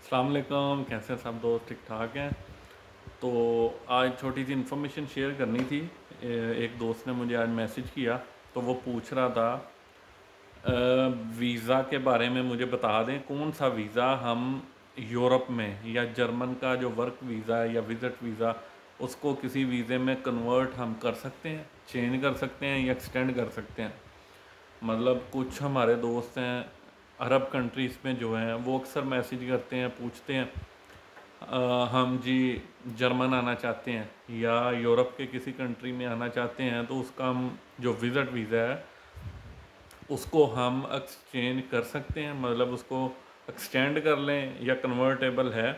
अस्सलाम वालेकुम, कैसे हैं सब दोस्त? ठीक ठाक हैं। तो आज छोटी सी इन्फॉर्मेशन शेयर करनी थी। एक दोस्त ने मुझे आज मैसेज किया, तो वो पूछ रहा था वीज़ा के बारे में मुझे बता दें कौन सा वीज़ा हम यूरोप में या जर्मन का जो वर्क वीज़ा है या विज़िट वीज़ा उसको किसी वीज़े में कन्वर्ट हम कर सकते हैं, चेंज कर सकते हैं या एक्सटेंड कर सकते हैं। मतलब कुछ हमारे दोस्त हैं अरब कंट्रीज़ में जो हैं वो अक्सर मैसेज करते हैं, पूछते हैं हम जी जर्मन आना चाहते हैं या यूरोप के किसी कंट्री में आना चाहते हैं, तो उसका हम जो विज़िट वीज़ा है उसको हम एक्सचेंज कर सकते हैं, मतलब उसको एक्सटेंड कर लें या कन्वर्टेबल है।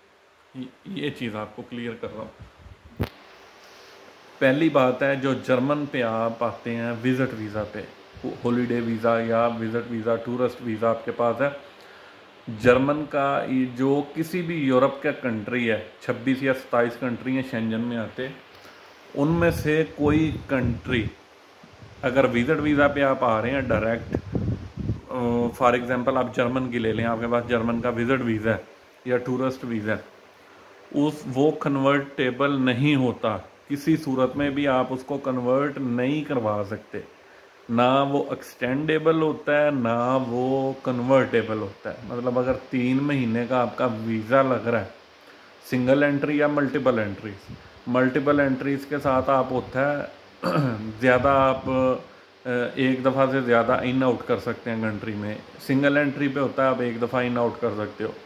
ये चीज़ आपको क्लियर कर रहा हूँ। पहली बात है, जो जर्मन पे आप आते हैं विज़िट वीज़ा पे, हॉलीडे वीज़ा या विज़िट वीज़ा, टूरिस्ट वीज़ा आपके पास है, जर्मन का जो किसी भी यूरोप का कंट्री है, 26 या 27 कंट्री हैं शेंजन में आते, उनमें से कोई कंट्री अगर विज़िट वीज़ा पे आप आ रहे हैं डायरेक्ट, फॉर एग्जांपल आप जर्मन की ले लें, आपके पास जर्मन का विज़िट वीज़ा है या टूरिस्ट वीज़ा है, वो कन्वर्टेबल नहीं होता। किसी सूरत में भी आप उसको कन्वर्ट नहीं करवा सकते। ना वो एक्सटेंडेबल होता है ना वो कन्वर्टेबल होता है। मतलब अगर 3 महीने का आपका वीज़ा लग रहा है, सिंगल एंट्री या मल्टीपल एंट्रीज़ के साथ आप होता है ज़्यादा आप एक दफ़ा से ज़्यादा इन आउट कर सकते हैं कंट्री में। सिंगल एंट्री पे होता है आप एक दफ़ा इन आउट कर सकते हो।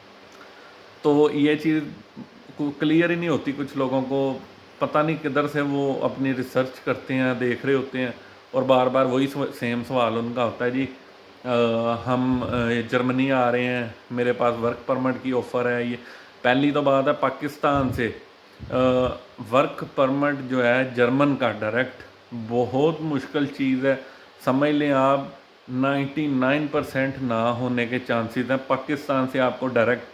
तो ये चीज़ क्लियर ही नहीं होती, कुछ लोगों को पता नहीं किधर से वो अपनी रिसर्च करते हैं, देख रहे होते हैं और बार बार वही सेम सवाल उनका होता है जी हम जर्मनी आ रहे हैं, मेरे पास वर्क परमिट की ऑफ़र है। ये पहली तो बात है, पाकिस्तान से वर्क परमिट जो है जर्मन का डायरेक्ट बहुत मुश्किल चीज़ है। समझ लें आप 99% ना होने के चांसेस हैं पाकिस्तान से आपको डायरेक्ट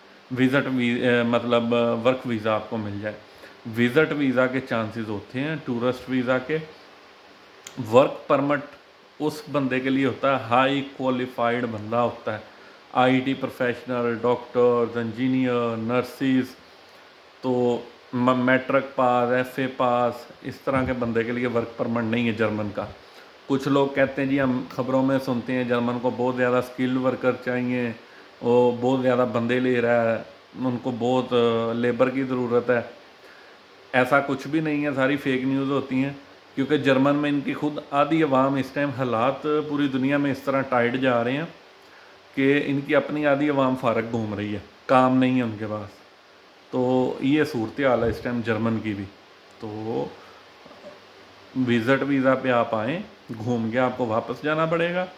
मतलब वर्क वीज़ा आपको मिल जाए। विज़िट वीज़ा के चांसेस होते हैं, टूरिस्ट वीज़ा के। वर्क परमिट उस बंदे के लिए होता है, हाई क्वालिफाइड बंदा होता है, IT professional, doctors, engineer, nurses, तो मैट्रिक पास, एफए पास, इस तरह के बंदे के लिए वर्क परमिट नहीं है जर्मन का। कुछ लोग कहते हैं जी, हम खबरों में सुनते हैं जर्मन को बहुत ज़्यादा स्किल्ड वर्कर चाहिए, वो बहुत ज़्यादा बंदे ले रहा है, उनको बहुत लेबर की ज़रूरत है। ऐसा कुछ भी नहीं है, सारी फेक न्यूज़ होती हैं, क्योंकि जर्मन में इनकी खुद आधी अवाम इस टाइम, हालात पूरी दुनिया में इस तरह टाइट जा रहे हैं कि इनकी अपनी आधी अवाम फारग घूम रही है, काम नहीं है उनके पास। तो ये सूरत हाल है इस टाइम जर्मन की भी। तो विज़िट वीज़ा पे आप आएँ, घूम के आपको वापस जाना पड़ेगा।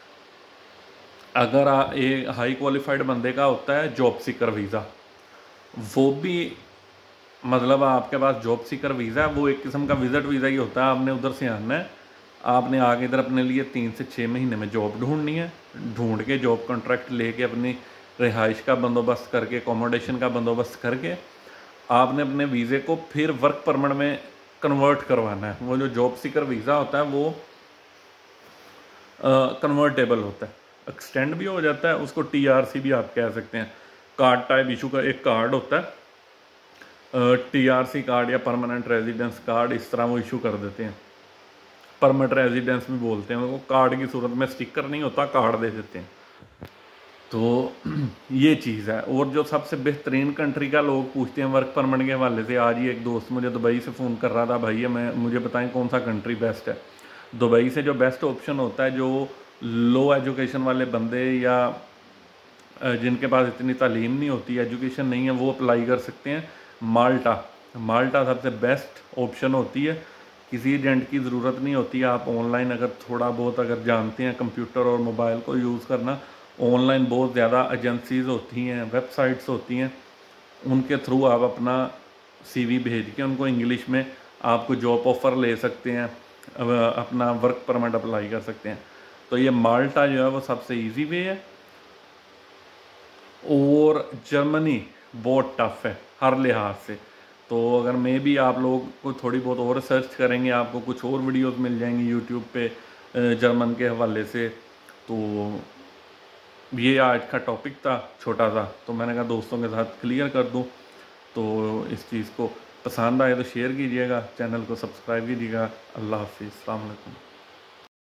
अगर एक हाई क्वालिफाइड बंदे का होता है जॉब सीकर वीज़ा, वो भी मतलब आपके पास जॉब सीकर वीज़ा है, वो एक किस्म का विज़िट वीज़ा ही होता है। आपने उधर से आना है, आपने आगे इधर अपने लिए 3 से 6 महीने में जॉब ढूंढनी है, ढूंढ के जॉब कॉन्ट्रैक्ट लेके अपनी रिहाइश का बंदोबस्त करके, एकोमोडेशन का बंदोबस्त करके, आपने अपने वीज़े को फिर वर्क परमिट में कन्वर्ट करवाना है। वो जो जॉब सीकर वीज़ा होता है वो कन्वर्टेबल होता है, एक्सटेंड भी हो जाता है, उसको टीआरसी भी आप कह सकते हैं। कार्ड टाइप इशू का एक कार्ड होता है, टीआरसी कार्ड या परमानेंट रेजिडेंस कार्ड, इस तरह वो इशू कर देते हैं। परमानेंट रेजिडेंस भी बोलते हैं वो, कार्ड की सूरत में, स्टिकर नहीं होता, कार्ड दे देते हैं। तो ये चीज़ है। और जो सबसे बेहतरीन कंट्री का लोग पूछते हैं वर्क परमिट के हवाले से, आज ही एक दोस्त मुझे दुबई से फ़ोन कर रहा था, भाई मुझे बताएं कौन सा कंट्री बेस्ट है। दुबई से जो बेस्ट ऑप्शन होता है, जो लो एजुकेशन वाले बंदे या जिनके पास इतनी तालीम नहीं होती, एजुकेशन नहीं है, वो अप्लाई कर सकते हैं। माल्टा सबसे बेस्ट ऑप्शन होती है, किसी एजेंट की ज़रूरत नहीं होती। आप ऑनलाइन अगर थोड़ा बहुत अगर जानते हैं कंप्यूटर और मोबाइल को यूज़ करना, ऑनलाइन बहुत ज़्यादा एजेंसीज़ होती हैं, वेबसाइट्स होती हैं, उनके थ्रू आप अपना सीवी भेज के उनको इंग्लिश में आपको जॉब ऑफ़र ले सकते हैं, अपना वर्क परमिट अप्लाई कर सकते हैं। तो ये माल्टा जो है वो सबसे इजी वे है। और जर्मनी बहुत टफ़ है हर लिहाज से। तो अगर मैं भी आप लोग को थोड़ी बहुत और सर्च करेंगे, आपको कुछ और वीडियोस मिल जाएंगी यूट्यूब पे जर्मन के हवाले से। तो ये आज का टॉपिक था छोटा सा, तो मैंने कहा दोस्तों के साथ क्लियर कर दूँ। तो इस चीज़ को पसंद आए तो शेयर कीजिएगा, चैनल को सब्सक्राइब कीजिएगा। अल्लाह हाफ़िज़, अस्सलाम वालेकुम।